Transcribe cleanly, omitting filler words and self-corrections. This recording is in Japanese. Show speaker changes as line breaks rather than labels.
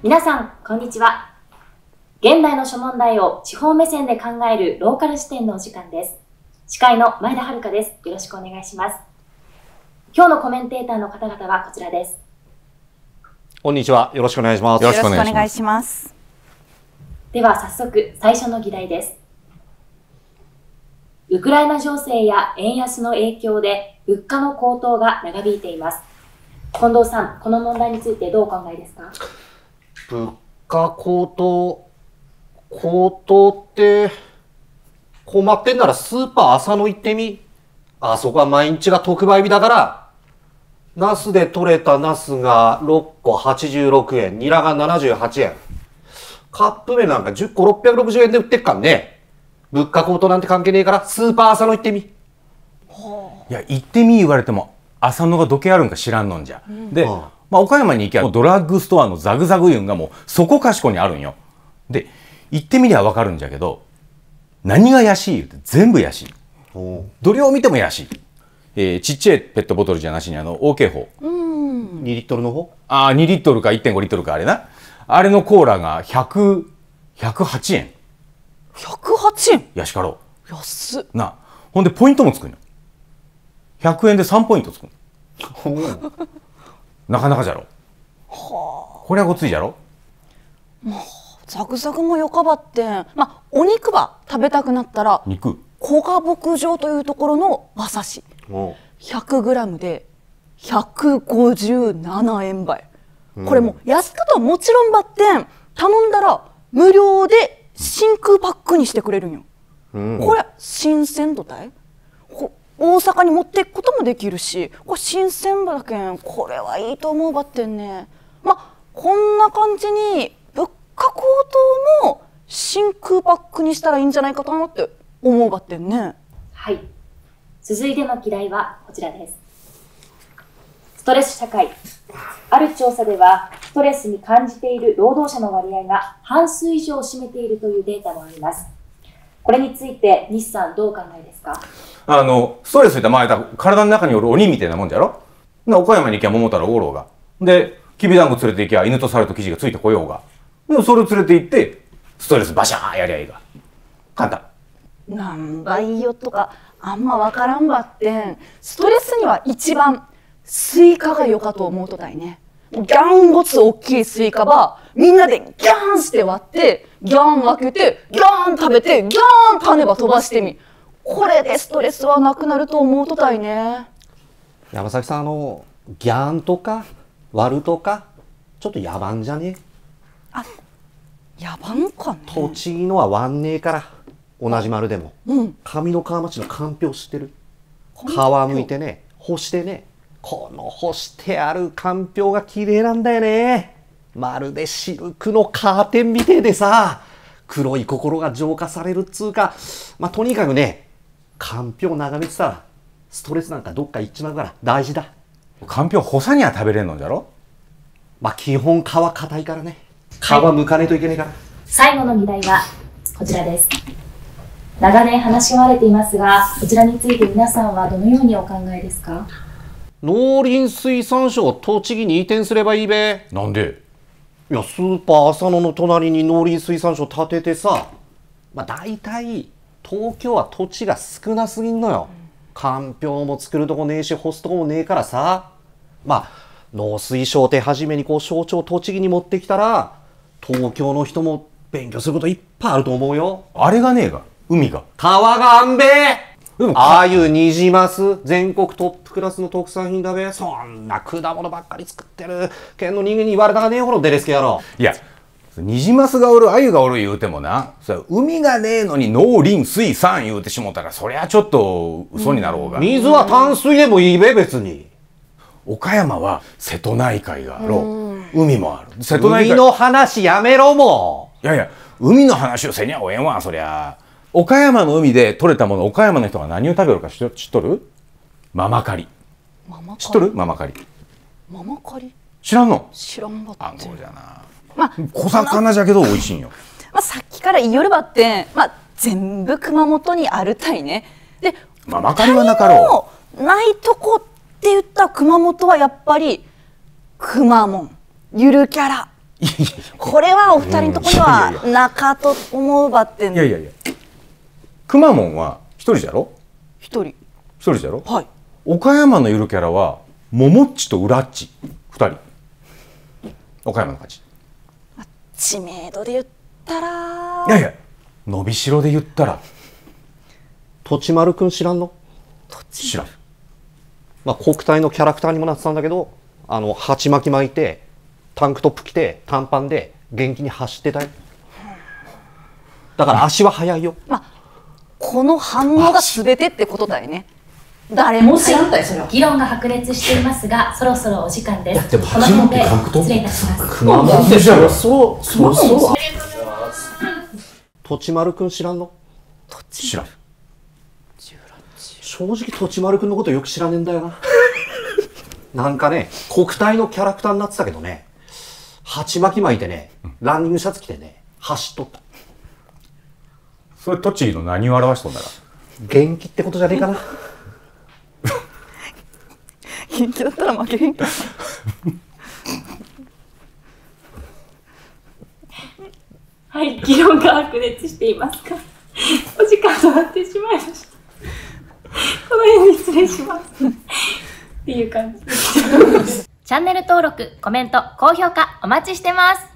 皆さん、こんにちは。現代の諸問題を地方目線で考えるローカル視点のお時間です。司会の前田遥です。よろしくお願いします。今日のコメンテーターの方々はこちらです。
こんにちは。よろしくお願いします。
よろしくお願いします。
では早速、最初の議題です。ウクライナ情勢や円安の影響で物価の高騰が長引いています。近藤さん、この問題についてどうお考えですか？
物価高騰って困ってんならスーパー浅野行ってみ。あそこは毎日が特売日だから、ナスで採れたナスが6個86円、ニラが78円。カップ麺なんか10個660円で売ってっかんね。物価高騰なんて関係ねえからスーパー浅野行ってみ。
いや、行ってみ言われても浅野がどけあるんか知らんのんじゃ。で、岡山に行きゃドラッグストアのザグザグユンがもうそこかしこにあるんよ。で、行ってみりゃわかるんじゃけど、何が安い言うて全部安い。どれを見ても安い。ちっちゃいペットボトルじゃなしにOK 法。
2リットルの方
2リットルか 1.5 リットルかあれな。あれのコーラが108円。
108円
やしかろ
う。安っ。
な。ほんでポイントもつくんよ。100円で3ポイントつくん。なかなかじゃろ。これはごついじゃろ。
ザクザクもよかばってん。お肉ば食べたくなったら
肉
古賀牧場というところの馬刺し 100g で157円ばい。これも安くとはもちろんばってん、頼んだら無料で真空パックにしてくれるんよ。これ新鮮度たい大阪に持っていくこともできるし、これ新鮮ばだけん、これはいいと思うばってんね。こんな感じに物価高騰も真空パックにしたらいいんじゃないかなって思うばってんね。
はい。続いての議題はこちらです。ストレス社会。ある調査では、ストレスに感じている労働者の割合が半数以上を占めているというデータもあります。これについて西さんどうお考えですか？
ストレスって体の中におる鬼みたいなもんじゃろ。岡山に行きゃ桃太郎おろうが。で、きびだんご連れて行きゃ犬と猿と生地がついてこようが。でもそれを連れて行って、ストレスバシャーやりゃいいが。簡単。
何倍よとかあんまわからんばってん。ストレスには一番スイカがよかと思うとたいね。ギャンごつ大きいスイカばみんなでギャーンして割って、ギャーン分けて、ギャーン食べて、ギャーン種ば飛ばしてみ。これでストレスはなくなると思うとたいね。
山崎さん、ギャンとか割るとかちょっと野蛮じゃねえ？
野蛮かね。
栃木のは割んねえから。同じ丸でも、上三川町のかんぴょう知ってる？皮むいてね、干してね、この干してあるかんぴょうが綺麗なんだよね。まるでシルクのカーテンみてえでさ、黒い心が浄化されるっつうか、とにかくね、かんぴょう眺めてたらストレスなんかどっか行っちまうから大事だ。
かんぴょう干さには食べれんのじゃろ。
基本皮硬いからね、皮むかねえといけねえから。
最後の議題はこちらです。長年話し合われていますが、こちらについて皆さんはどのようにお考えですか？
農林水産省を栃木に移転すればいいべ。
なんで？
いや、スーパー浅野の隣に農林水産省建ててさ、大体東京は土地が少なすぎんのよ。かんぴょうも作るとこねえし、干すとこもねえからさ。農水省って初めに省庁を栃木に持ってきたら、東京の人も勉強することいっぱいあると思うよ。
あれがねえが、海が。
川があんべえ。ああいうニジマス、全国トップクラスの特産品だべ。そんな果物ばっかり作ってる県の人間に言われたがねえほどデレスケ野郎。
いや、ニジマスがおる、アユがおる言うてもな、海がねえのに農林水産言うてしもたら、そりゃちょっと嘘になろうが。
水は淡水でもいいべ、別に。
岡山は瀬戸内海があろう。海もある。瀬戸内海
海の話やめろも
う。いやいや、海の話をせにゃおえんわ、そりゃ。岡山の海で取れたもの、岡山の人が何を食べるか知っとる？ママカリ。知っとる？ママカリ。
ママカリ？
知らんの？
知らんばって。
あんこじゃな。小魚じゃけど美味しいんよ。
さっきから言いよるばってん、全部熊本にあるたいね。で、
ママカリはなかろ
う。ないとこって言った熊本はやっぱりくまモン、ゆるキャラ、 これはお二人のとこには中と思うばってん。
いやいやいや、くまモンは一人じゃろ。
一人。
一人じゃろ。
はい。
岡山のゆるキャラはももっちとうらっち二人。岡山の勝ち。
知名度で言ったら。
いやいや、伸びしろで言ったら
とちまるくん知らんの？
知らん。
まあ、国体のキャラクターにもなってたんだけど、鉢巻き巻いてタンクトップ着て短パンで元気に走ってたよ。だから足は速いよ。
まあ、この反応が全てってことだよね。誰も知らんたよ、それは。
議論が白熱していますが、そろそろお時間です。
でも
この辺で失礼いたします。
熊本でしょ。そう。とちまるくん知らんの？
知らん。
正直とちまるくんのことよく知らねえんだよな。なんかね、国体のキャラクターになってたけどね、鉢巻き巻いてね、ランニングシャツ着てね、走っとった。
それ栃木の何を表しとんだら。
元気ってことじゃねえかな。
元気だったら負けへんか。
はい、議論が白熱していますが、お時間となってしまいました。この辺に失礼します。っていう感じです。チャンネル登録、コメント、高評価お待ちしてます。